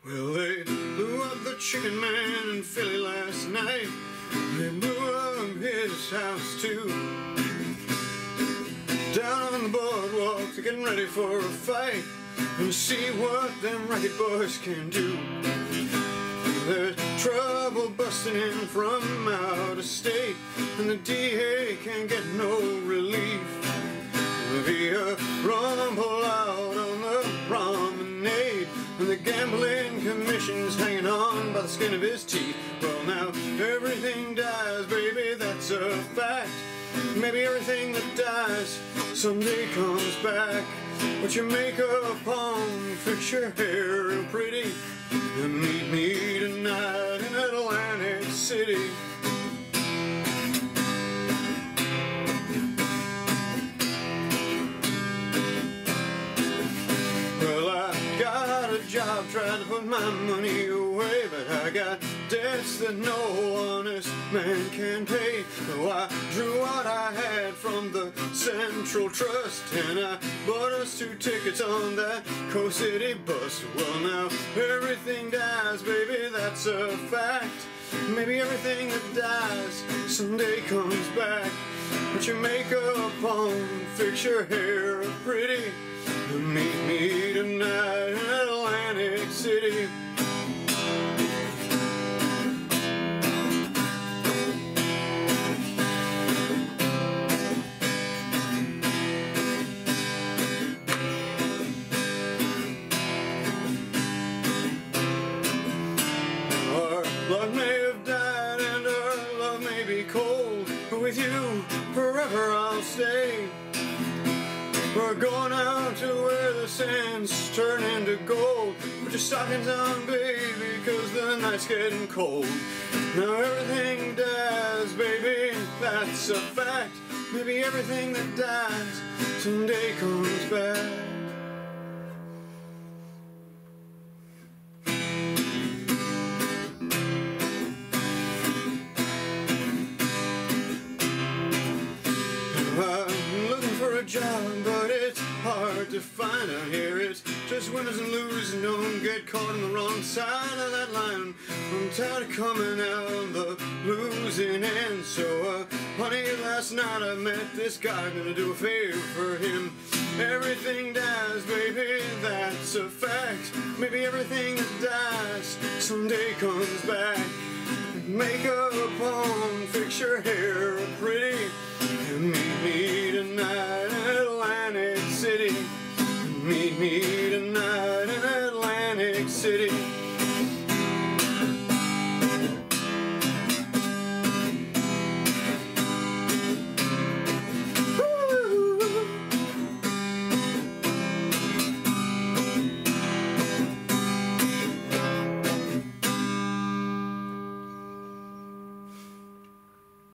Well, they blew up the chicken man in Philly last night. They blew up his house too. Down on the boardwalk, they're getting ready for a fight, and to see what them racket boys can do. There's trouble busting in from out of state, and the DA can't get no relief. There'll be a rumble out on the promenade, and the gambling commission's hanging on by the skin of his teeth. Well, now everything dies, baby, that's a fact. Maybe everything that dies someday comes back. Put your makeup on, fix your hair real pretty, and meet me tonight in Atlantic City. Well, I got a job, tried to put my money away, but I got debts that no honest man can pay. So I drew what I had from the Central Trust, and I bought us 2 tickets on that Coast City bus. Well, now everything dies, baby, that's a fact. Maybe everything that dies someday comes back. Put your makeup on, fix your hair pretty, and meet me tonight in Atlantic City. Love may have died and our love may be cold, but with you forever I'll stay. We're going out to where the sands turn into gold. Put your stockings on, baby, 'cause the night's getting cold. Now everything dies, baby, that's a fact. Maybe everything that dies someday comes back. I'm looking for a job, but it's hard to find out here. It's just winners and losers, don't get caught on the wrong side of that line. I'm tired of coming out on the losing end. So, honey, last night I met this guy, gonna do a favor for him. Everything dies, baby, that's a fact. Maybe everything that dies someday comes back. Makeup on, fix your hair pretty, and meet me tonight in Atlantic City. Meet me tonight in Atlantic City.